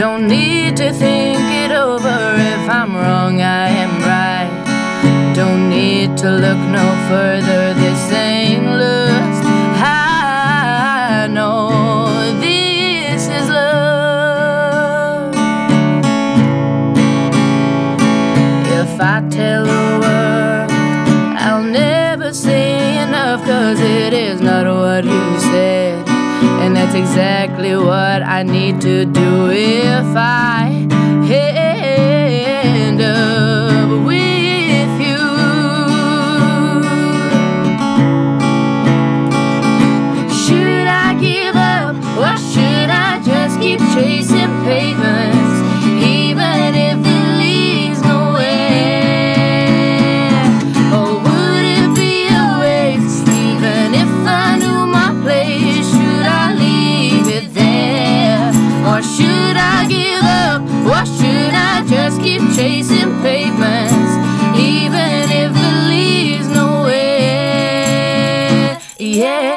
Don't need to think it over. If I'm wrong, I am right. Don't need to look no further. This ain't lust. I know this is love. If I tell the world, I'll never say enough, 'cause it is not what you said, and that's exactly what I need to do if I end up with you. Should I give up, or should I just keep chasing pavements, even if it leads nowhere? Or would it be a waste, even if I knew my place? Should I leave it there, or should I give up, or should I just keep chasing pavements, even if it leads nowhere? Yeah.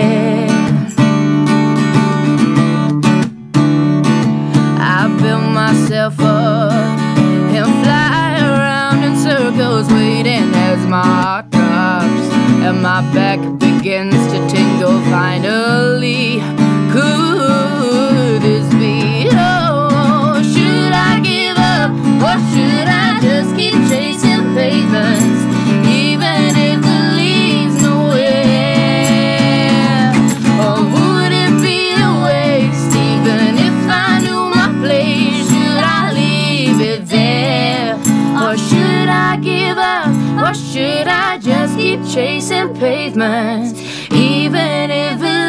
I built myself up and fly around in circles, waiting as my heart drops and my back begins to tingle. Finally, could this be? Oh, should I give up, or should I just keep chasing pavements, even if it leads nowhere? Or would it be a waste, even if I knew my place? Should I leave it there, or should I give up, or should I just keep chasing pavements, even if it